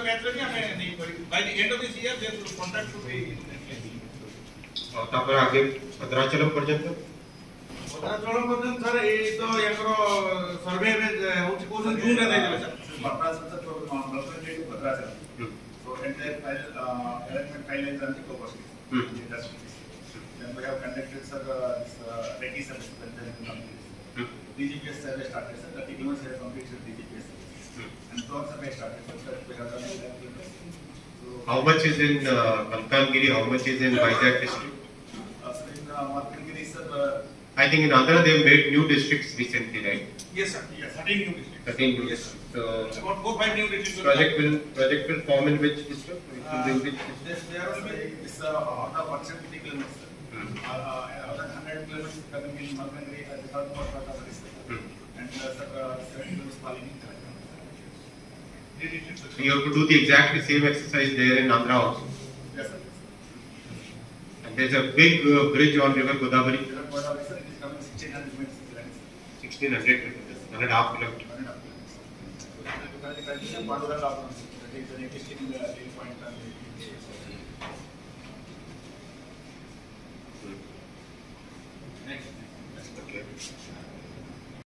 by the end of this year, their contract should be in place. तापर आगे भद्राचलम पर्यंत sir ये तो याकरो सर्वे में होची कोसन जून रे देबे sir Bhadrachal to Malkangiri to Bhadrachal so entire file arrangement file is on the cover then we have conducted sir this ready service then DGPS survey started sir 30 kilometers have completed DGPS and tour survey started sir we have done so how much is in Malkanagiri, how much is in Vizag district? In Malkanagiri sir I think in Andhra they have made new districts recently, right? Yes sir, yes, 13 new districts. 13 new yes, districts. So about 4-5 new districts. Project will form in which district? There will be this out of 170 kilometers. Other 100 kilometers coming in Malkanagiri as the third part of the district. And 70 kilometers falling in so you have to do the exactly same exercise there in Andhra also. Yes sir. And there is a big bridge on River Godavari. River Godavari sir, it is coming 1600 meters. 1600 meters, 1.5 kilometers. So the condition part of that is the existing point.